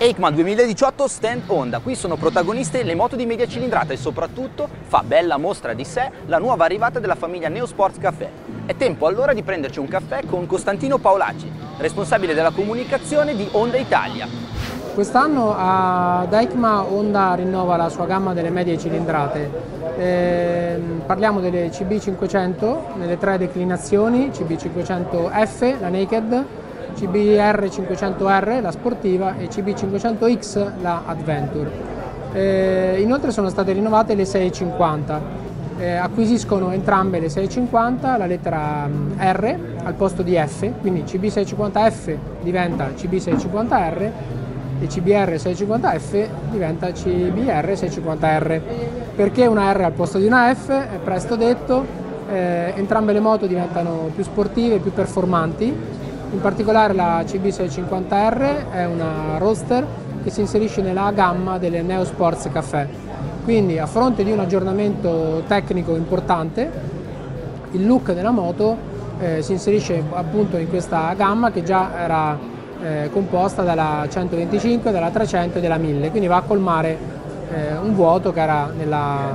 EICMA 2018 Stand Honda, qui sono protagoniste le moto di media cilindrata e soprattutto fa bella mostra di sé la nuova arrivata della famiglia Neosports Café. È tempo allora di prenderci un caffè con Costantino Paolacci, responsabile della comunicazione di Honda Italia. Quest'anno ad EICMA Honda rinnova la sua gamma delle medie cilindrate. Parliamo delle CB500 nelle tre declinazioni, CB500F, la Naked, CBR500R, la sportiva, e CB500X, la Adventure. Inoltre sono state rinnovate le 650. Acquisiscono entrambe le 650 la lettera R al posto di F, quindi CB650F diventa CB650R e CBR650F diventa CBR650R. Perché una R al posto di una F? È presto detto, entrambe le moto diventano più sportive, più performanti. In particolare la CB650R è una roadster che si inserisce nella gamma delle Neosports Café. Quindi, a fronte di un aggiornamento tecnico importante, il look della moto si inserisce appunto in questa gamma che già era composta dalla 125, dalla 300 e dalla 1000, quindi va a colmare un vuoto che era nella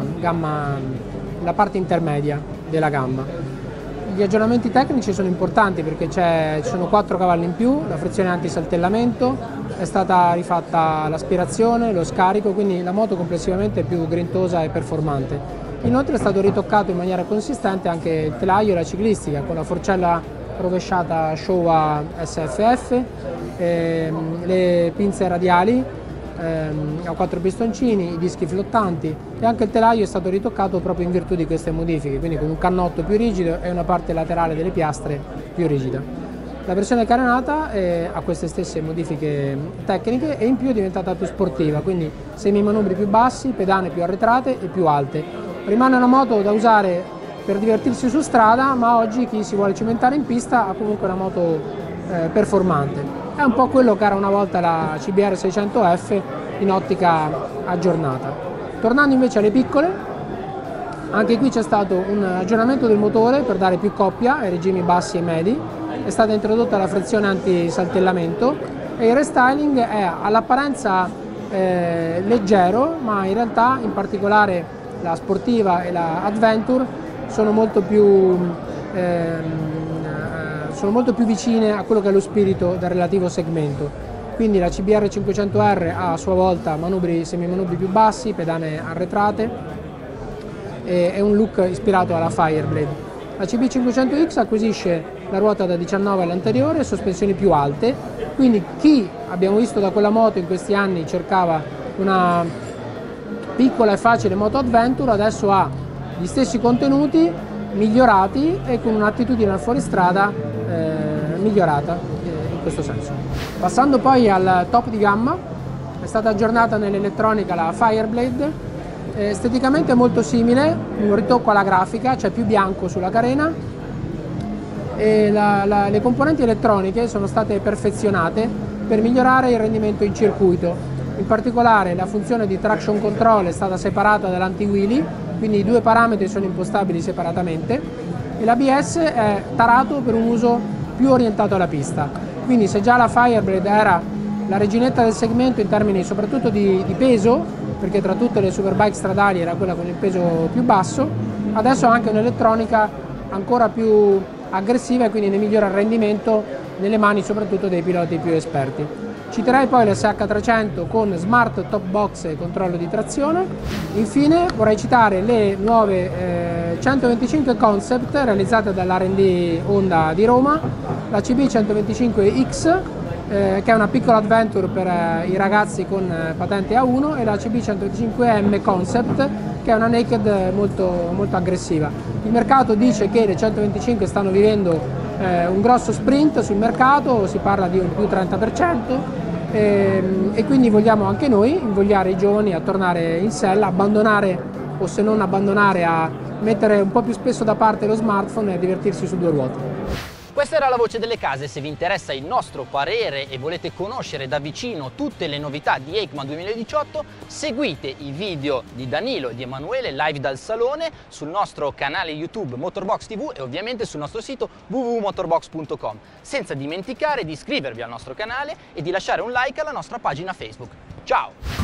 parte intermedia della gamma. Gli aggiornamenti tecnici sono importanti perché ci sono 4 cavalli in più, la frizione anti-saltellamento, è stata rifatta l'aspirazione, lo scarico, quindi la moto complessivamente è più grintosa e performante. Inoltre è stato ritoccato in maniera consistente anche il telaio e la ciclistica con la forcella rovesciata Showa SFF, le pinze radiali a 4 pistoncini, i dischi flottanti, e anche il telaio è stato ritoccato proprio in virtù di queste modifiche, quindi con un cannotto più rigido e una parte laterale delle piastre più rigida. La versione carenata ha queste stesse modifiche tecniche e in più è diventata più sportiva, quindi semimanubri più bassi, pedane più arretrate e più alte. Rimane una moto da usare per divertirsi su strada, ma oggi chi si vuole cimentare in pista ha comunque una moto performante. È un po' quello che era una volta la CBR 600F in ottica aggiornata. Tornando invece alle piccole, anche qui c'è stato un aggiornamento del motore per dare più coppia ai regimi bassi e medi, è stata introdotta la frizione anti-saltellamento e il restyling è all'apparenza leggero, ma in realtà in particolare la sportiva e la Adventure sono molto più vicine a quello che è lo spirito del relativo segmento. Quindi la CBR 500R ha a sua volta semimanubri più bassi, pedane arretrate e un look ispirato alla Fireblade. La CB500X acquisisce la ruota da 19 all'anteriore e sospensioni più alte, quindi chi abbiamo visto da quella moto in questi anni cercava una piccola e facile moto Adventure adesso ha gli stessi contenuti migliorati e con un'attitudine al fuoristrada migliorata in questo senso. Passando poi al top di gamma, è stata aggiornata nell'elettronica la Fireblade, esteticamente è molto simile, un ritocco alla grafica, c'è più bianco sulla carena e le componenti elettroniche sono state perfezionate per migliorare il rendimento in circuito. In particolare la funzione di traction control è stata separata dall'anti-wheelie, quindi i due parametri sono impostabili separatamente, e l'ABS è tarato per un uso più orientato alla pista. Quindi se già la Fireblade era la reginetta del segmento in termini soprattutto di peso, perché tra tutte le superbike stradali era quella con il peso più basso, adesso ha anche un'elettronica ancora più aggressiva e quindi ne migliora il rendimento nelle mani soprattutto dei piloti più esperti. Citerei poi l'SH300 con smart top box e controllo di trazione. Infine vorrei citare le nuove 125 Concept realizzate dall'R&D Honda di Roma, la CB125X che è una piccola adventure per i ragazzi con patente A1 e la CB125M Concept che è una naked molto, molto aggressiva. Il mercato dice che le 125 stanno vivendo un grosso sprint sul mercato, si parla di un più 30% e quindi vogliamo anche noi invogliare i giovani a tornare in sella, abbandonare o se non abbandonare a mettere un po' più spesso da parte lo smartphone e a divertirsi su due ruote. Questa era la voce delle case. Se vi interessa il nostro parere e volete conoscere da vicino tutte le novità di EICMA 2018, seguite i video di Danilo e di Emanuele live dal salone sul nostro canale YouTube Motorbox TV e ovviamente sul nostro sito www.motorbox.com, senza dimenticare di iscrivervi al nostro canale e di lasciare un like alla nostra pagina Facebook. Ciao!